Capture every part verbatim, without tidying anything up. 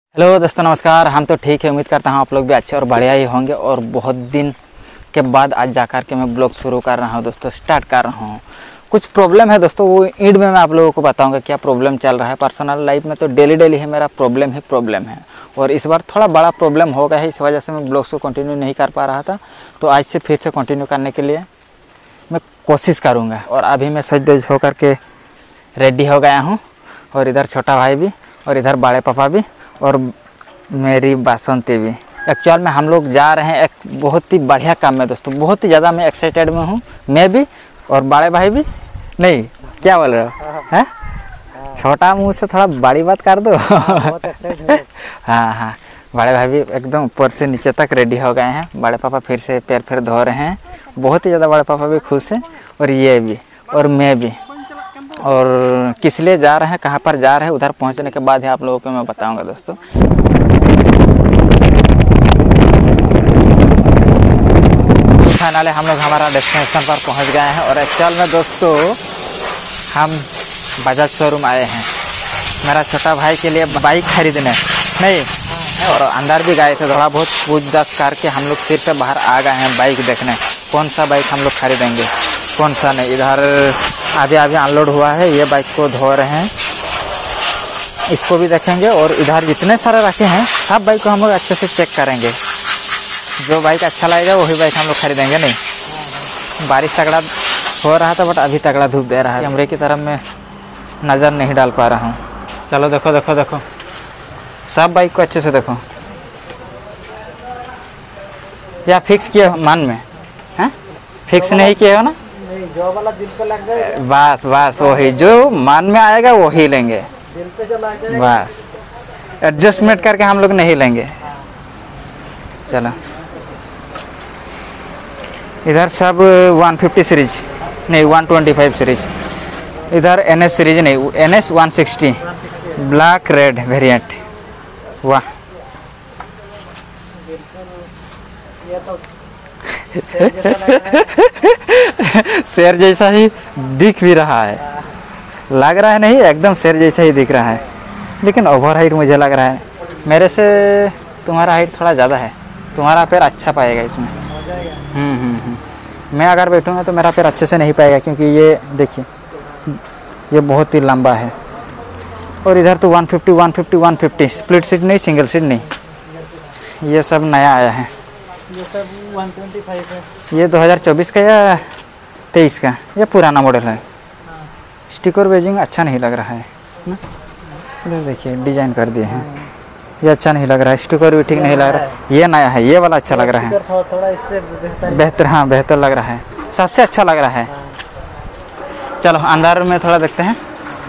Hello दोस्तों नमस्कार। हम तो ठीक है, उम्मीद करता हूँ आप लोग भी अच्छे और बढ़िया ही होंगे। और बहुत दिन के बाद आज जाकर के मैं ब्लॉग शुरू कर रहा हूँ दोस्तों, स्टार्ट कर रहा हूँ। कुछ प्रॉब्लम है दोस्तों, वो एंड में मैं आप लोगों को बताऊंगा क्या प्रॉब्लम चल रहा है। पर्सनल लाइफ में तो डेली डेली है मेरा प्रॉब्लम ही प्रॉब्लम है, और इस बार थोड़ा बड़ा प्रॉब्लम हो गया है, इस वजह से मैं ब्लॉग्स को कंटिन्यू नहीं कर पा रहा था। तो आज से फिर से कंटिन्यू करने के लिए मैं कोशिश करूँगा। और अभी मैं सज धज होकर के रेडी हो गया हूँ, और इधर छोटा भाई भी, और इधर बड़े पापा भी, और मेरी बासंती भी। एक्चुअल में हम लोग जा रहे हैं एक बहुत ही बढ़िया काम में दोस्तों, बहुत ही ज़्यादा मैं एक्साइटेड में हूँ, मैं भी और बड़े भाई भी। नहीं क्या बोल रहे हो, हैं? छोटा मुँह से थोड़ा बड़ी बात कर दो। हाँ हाँ, बड़े भाई भी एकदम ऊपर से नीचे तक रेडी हो गए हैं। बड़े पापा फिर से पैर फिर धो रहे हैं, बहुत ही ज़्यादा बड़े पापा भी खुश हैं, और ये भी और मैं भी। और किस लिए जा रहे हैं, कहाँ पर जा रहे हैं, उधर पहुंचने के बाद ही आप लोगों को मैं बताऊंगा दोस्तों। फाइनली हम लोग हमारा डेस्टिनेशन पर पहुंच गए हैं। और एक्चुअल में दोस्तों हम बजाज शोरूम आए हैं मेरा छोटा भाई के लिए बाइक खरीदने, नहीं और अंदर भी गए थे। थोड़ा बहुत पूछताछ करके हम लोग फिर से बाहर आ गए हैं बाइक देखने, कौन सा बाइक हम लोग खरीदेंगे कौन सा नहीं। इधर अभी अभी अनलोड हुआ है, ये बाइक को धो रहे हैं, इसको भी देखेंगे। और इधर जितने सारे रखे हैं सब बाइक को हम लोग अच्छे से चेक करेंगे, जो बाइक अच्छा लगेगा वही बाइक हम लोग खरीदेंगे। नहीं बारिश तगड़ा हो रहा था, बट अभी तगड़ा धूप दे रहा है, कैमरे की तरफ मैं नज़र नहीं डाल पा रहा हूँ। चलो देखो देखो देखो, सब बाइक को अच्छे से देखो। या फिक्स किए मन में हैं? फिक्स नहीं किए हो ना? नहीं, जो वाला दिल पे लग जाए बस बस वही, जो मन में आएगा वही लेंगे, दिल पे जो लग जाए बस एडजस्टमेंट करके हम लोग नहीं लेंगे। चलो इधर सब वन फिफ्टी सीरीज नहीं वन ट्वेंटी फाइव सीरीज, इधर एन एस सीरीज नहीं N S one sixty black red variant. वाह ये तो शेर जैसा लग रहा है। शेर जैसा ही दिख भी रहा है, लग रहा है नहीं एकदम शेर जैसा ही दिख रहा है, लेकिन ओवर हाइट मुझे लग रहा है। मेरे से तुम्हारा हाइट थोड़ा ज़्यादा है, तुम्हारा पैर अच्छा पाएगा इसमें। हम्म हम्म हम्म मैं अगर बैठूंगा तो मेरा पैर अच्छे से नहीं पाएगा, क्योंकि ये देखिए ये बहुत ही लंबा है। और इधर तो one fifty one fifty one fifty split seat नहीं, सिंगल सीट नहीं, ये सब नया आया है। ये सब वन ट्वेंटी फाइव है। ये दो हज़ार चौबीस का या तेईस का, ये पुराना मॉडल है। स्टिकर बेजिंग अच्छा नहीं लग रहा है ना, इधर देखिए डिजाइन कर दिए हैं, ये अच्छा नहीं लग रहा है। स्टिकर भी ठीक नहीं लग रहा है, ये नया है, ये वाला अच्छा लग रहा है, थोड़ा थोड़ा इससे बेहतर बेहतर। हाँ बेहतर लग रहा है, सबसे अच्छा लग रहा है। चलो अंदर में थोड़ा देखते हैं,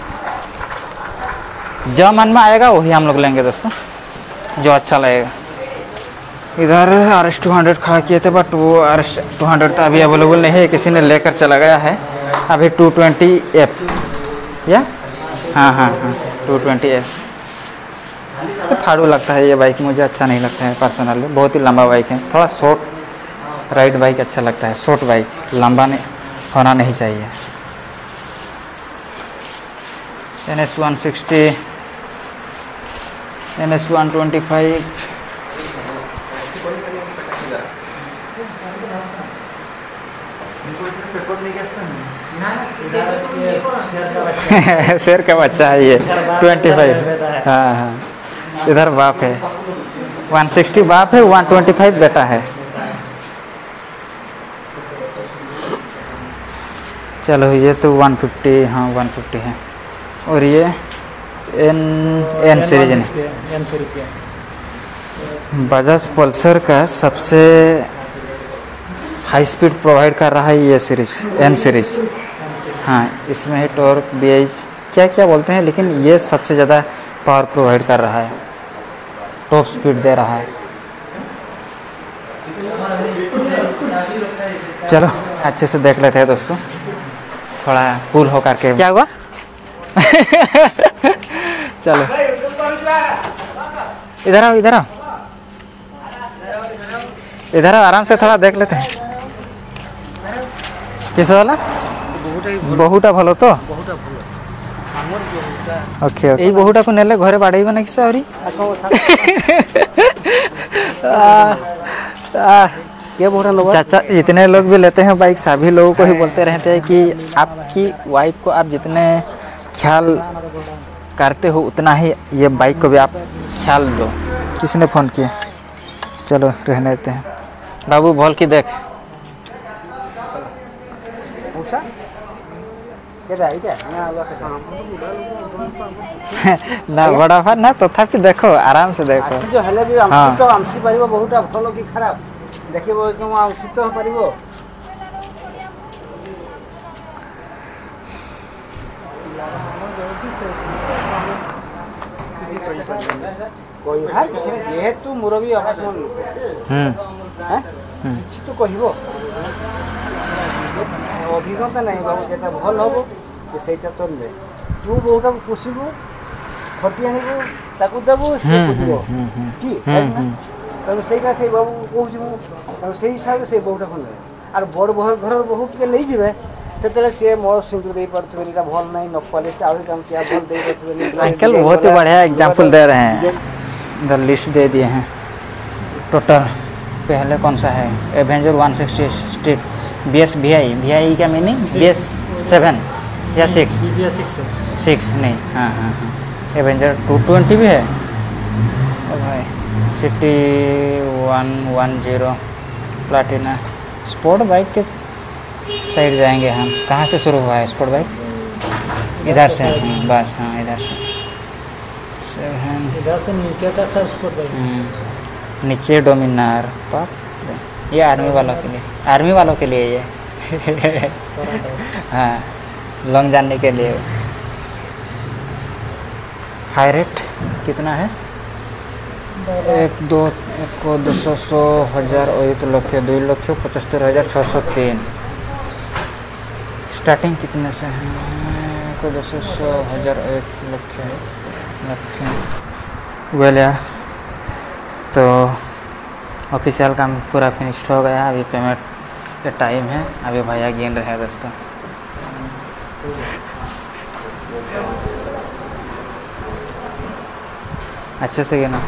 जो मन में आएगा वही हम लोग लेंगे दोस्तों, जो अच्छा लगेगा। इधर आर एस टू हंड्रेड खड़ा किए थे, बट वो आर एस टू हंड्रेड तो अभी अवेलेबल नहीं है, किसी ने लेकर चला गया है। अभी टू ट्वेंटी एफ या हाँ हाँ हाँ टू ट्वेंटी एफ तो फाड़ू लगता है ये बाइक, मुझे अच्छा नहीं लगता है पर्सनली। बहुत ही लंबा बाइक है, थोड़ा शॉर्ट राइड बाइक अच्छा लगता है, शॉर्ट बाइक, लंबा नहीं होना नहीं चाहिए। N S one sixty N S one twenty five शेर का बच्चा है ये ट्वेंटी फाइव। हाँ हाँ इधर बाप है, वन सिक्सटी बाप है, वन ट्वेंटी फाइव बेटा है। चलो ये तो वन फिफ्टी, हाँ वन फिफ्टी है। और ये एन एन सीरीज नहीं, एन सीरीज बजाज पल्सर का सबसे हाई स्पीड प्रोवाइड कर रहा है ये सीरीज, एन सीरीज। हाँ इसमें है टॉर्क बी एच क्या क्या बोलते हैं, लेकिन ये सबसे ज़्यादा पावर प्रोवाइड कर रहा है, टॉप स्पीड दे रहा है। चलो अच्छे से देख लेते हैं दोस्तों, थोड़ा कूल हो करके। क्या हुआ? चलो इधर आओ इधर आओ इधर आओ, आराम से थोड़ा देख लेते हैं। किस वाला? बहुटा भलो तो मोर बहुटा ओके ओके एई बहुटा को नेले घरे बाड़ेइबा ना कि सॉरी आको क्या बहुटा लो चाचा जितने लोग भी लेते हैं बाइक सभी लोगों को ही बोलते रहते हैं कि आपकी वाइफ को आप जितने ख्याल करते हो उतना ही ये बाइक को भी आप ख्याल दो। किसने फ़ोन किया? चलो रहने देते हैं। बाबू बोल की देख पूछा क्या है क्या ना आवा के ना बड़ा फा ना तथापि देखो आराम से देखो आसी जो हेले भी हाँ। आमसी तो आमसी परिबो बहुटा भलो कि खराब देखिबो कि आमसी तो परिबो कोई भाई किसी ने जेहेतु मुरबी आवाज मन हम्म हैं কিছু তো কহিব অভিজ্ঞতা নাই বাবু যেটা ভাল হব যে সেইটা তোর নে তু বহুটা পুষিবু খটি আনিবু তাকু দেবু সে পুষিব কি তাহলে সেইটা সেই বাবু কହୁছিবু তাহলে সেই হিসাবে সেই বহুটা কোন আর বড় বহর ঘরের বহু কে লই যাবে সেতলে সে মোর সিন্দুর দেই পড়তবে এটা ভাল নাই নকপালিশ আউরি কাম কিয়া ভাল দেই পড়তবে अंकल बहुत ही बढ़िया एग्जाम्पल दे रहे हैं। इधर लिस्ट दे दिए हैं टोटल। पहले कौन सा है? Avenger one sixty street B S V I V I का मीनिंग बी एस सेवन या सिक्स सिक्स नहीं हाँ हाँ हाँ एवेंजर टू ट्वेंटी भी है ओ भाई CT one one zero Platina sport bike के साइड जाएंगे हम। कहाँ से शुरू हुआ है स्पोर्ट बाइक? इधर से हाँ, बस हाँ इधर से सेवन इधर से नीचे तक सब स्पोर्ट बाइक नीचे डोमिनार पाप ये आर्मी वालों के लिए आर्मी वालों के लिए ये हाँ लॉन्ग जाने के लिए। हाई रेट कितना है? एक दो एक को दो सौ सौ हजार एक लक्ष दो लक्ष पचहत्तर हजार छः सौ तीन स्टार्टिंग कितने से है? एक दो सौ सौ हजार एक लक्ष लक्ष वेल यार तो ऑफिशियल काम पूरा फिनिश्ड हो गया। अभी पेमेंट का टाइम है। अभी भैया गिन रहे हैं दोस्तों। अच्छे से गिना।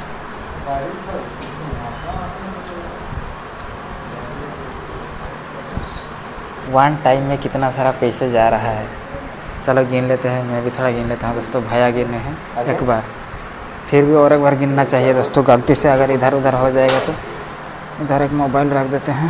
वन टाइम में कितना सारा पैसे जा रहा है। चलो गिन लेते हैं। मैं भी थोड़ा गिन लेता हूँ दोस्तों। भैया गिने हैं एक बार फिर भी और एक बार गिनना चाहिए दोस्तों। गलती से अगर इधर उधर हो जाएगा तो इधर एक मोबाइल रख देते हैं।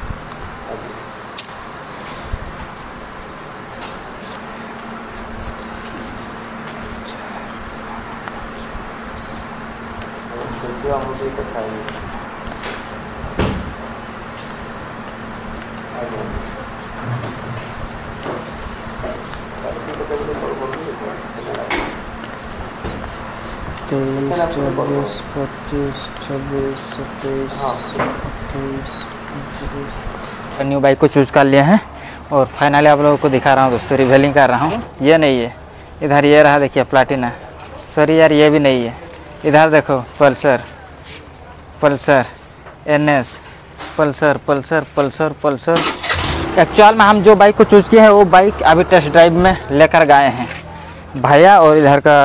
तेईस चौबीस पच्चीस छब्बीस सत्ताईस अट्ठाईस उनतीस न्यू बाइक को चूज़ कर लिए हैं और फाइनली आप लोगों को दिखा रहा हूँ दोस्तों। रिवेलिंग कर रहा हूँ। ये नहीं है इधर ये रहा देखिए प्लाटिना। सॉरी यार ये भी नहीं है। इधर देखो Pulsar Pulsar N S Pulsar Pulsar Pulsar Pulsar. Actual में हम जो बाइक को चूज़ किए हैं वो बाइक अभी टेस्ट ड्राइव में लेकर गए हैं भैया। और इधर का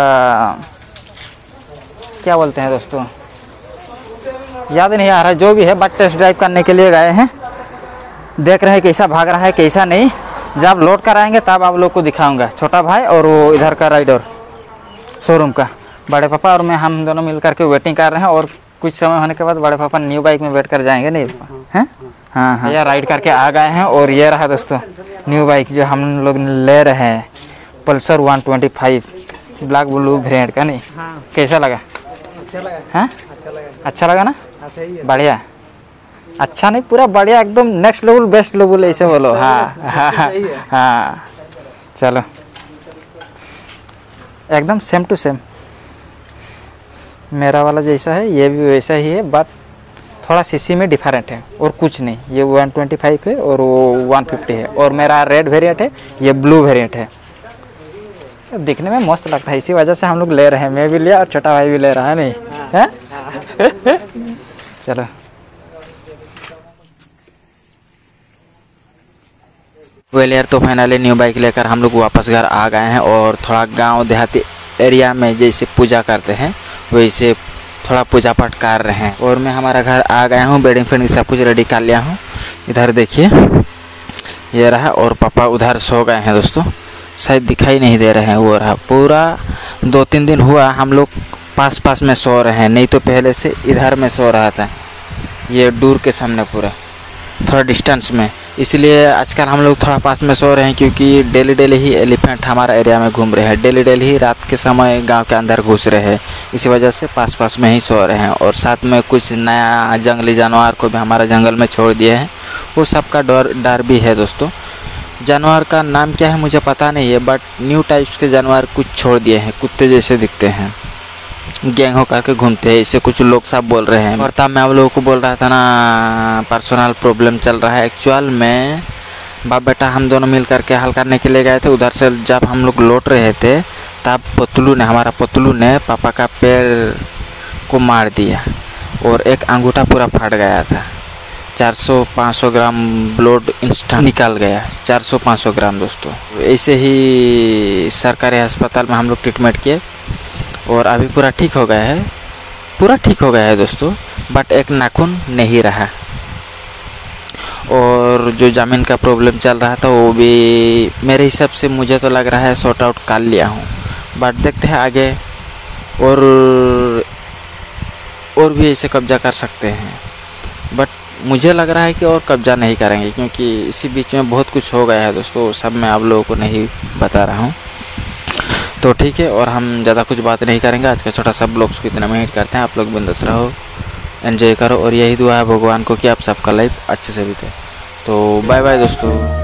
क्या बोलते हैं दोस्तों याद नहीं आ रहा जो भी है बट टेस्ट ड्राइव करने के लिए गए हैं। देख रहे हैं कैसा भाग रहा है कैसा नहीं। जब लोड कराएंगे तब आप लोग को दिखाऊंगा। छोटा भाई और वो इधर का राइडर शोरूम का बड़े पापा और मैं हम दोनों मिल करके वेटिंग कर रहे हैं। और कुछ समय होने के बाद बड़े पापा न्यू बाइक में वेट कर जाएंगे नहीं हैं। हाँ हाँ ये राइड करके आ गए हैं। और ये रहा दोस्तों न्यू बाइक जो हम लोग ले रहे हैं Pulsar one twenty five black blue variant का। नहीं हाँ कैसा लगा? अच्छा लगा हाँ अच्छा लगा अच्छा लगा ना? हाँ सही है बढ़िया। अच्छा नहीं पूरा बढ़िया एकदम नेक्स्ट लेवल बेस्ट लेवल ऐसे बोलो। हाँ हाँ सही है। हाँ चलो एकदम सेम टू सेम मेरा वाला जैसा है ये भी वैसा ही है बट थोड़ा सीसी में डिफरेंट है और कुछ नहीं। ये वन ट्वेंटी फाइव है और वो वन फिफ्टी है और मेरा रेड वेरिएंट है ये ब्लू वेरिएंट है। दिखने में मस्त लगता है इसी वजह से हम लोग ले रहे हैं। मैं भी लिया और छोटा भाई भी ले रहा है नहीं है। चलो वेल यार, तो फाइनली न्यू बाइक लेकर हम लोग वापस घर आ गए हैं और थोड़ा गांव देहाती एरिया में जैसे पूजा करते हैं वैसे थोड़ा पूजा पाठ कर रहे हैं। और मैं हमारा घर आ गया हूँ, बेडिंग फेडिंग सब कुछ रेडी कर लिया हूँ। इधर देखिए ये रहा, और पापा उधर सो गए हैं दोस्तों, शायद दिखाई नहीं दे रहे हैं। वो रहा, पूरा दो तीन दिन हुआ हम लोग पास पास में सो रहे हैं, नहीं तो पहले से इधर में सो रहा था, ये दूर के सामने पूरा थोड़ा डिस्टेंस में। इसलिए आजकल हम लोग थोड़ा पास में सो रहे हैं क्योंकि डेली डेली ही एलिफेंट हमारा एरिया में घूम रहे हैं, डेली डेली ही रात के समय गांव के अंदर घुस रहे हैं। इसी वजह से पास पास में ही सो रहे हैं। और साथ में कुछ नया जंगली जानवर को भी हमारा जंगल में छोड़ दिए हैं, वो सबका डर डर भी है दोस्तों। जानवर का नाम क्या है मुझे पता नहीं है, बट न्यू टाइप्स के जानवर कुछ छोड़ दिए हैं, कुत्ते जैसे दिखते हैं, गैंग हो करके घूमते हैं, इससे कुछ लोग सब बोल रहे हैं। और तब मैं आप लोगों को बोल रहा था ना, पर्सनल प्रॉब्लम चल रहा है। एक्चुअल में बाप बेटा हम दोनों मिल करके हल करने के लिए गए थे। उधर से जब हम लोग लौट रहे थे तब पतलू ने हमारा पतलू ने पापा का पैर को मार दिया और एक अंगूठा पूरा फट गया था। चार सौ पाँच सौ ग्राम ब्लड इंस्टेंट निकल गया, चार सौ पाँच सौ ग्राम दोस्तों। ऐसे ही सरकारी अस्पताल में हम लोग ट्रीटमेंट किए और अभी पूरा ठीक हो गया है, पूरा ठीक हो गया है दोस्तों। बट एक नाखून नहीं रहा। और जो ज़मीन का प्रॉब्लम चल रहा था वो भी मेरे हिसाब से मुझे तो लग रहा है सॉर्ट आउट कर लिया हूँ। बट देखते हैं आगे, और और भी ऐसे कब्जा कर सकते हैं। बट मुझे लग रहा है कि और कब्जा नहीं करेंगे क्योंकि इसी बीच में बहुत कुछ हो गया है दोस्तों, सब मैं आप लोगों को नहीं बता रहा हूँ। तो ठीक है, और हम ज़्यादा कुछ बात नहीं करेंगे। आज का छोटा सा ब्लॉग्स को इतना में हिट करते हैं। आप लोग बिंदास रहो, एंजॉय करो, और यही दुआ है भगवान को कि आप सबका लाइफ अच्छे से बीते। तो बाय बाय दोस्तों।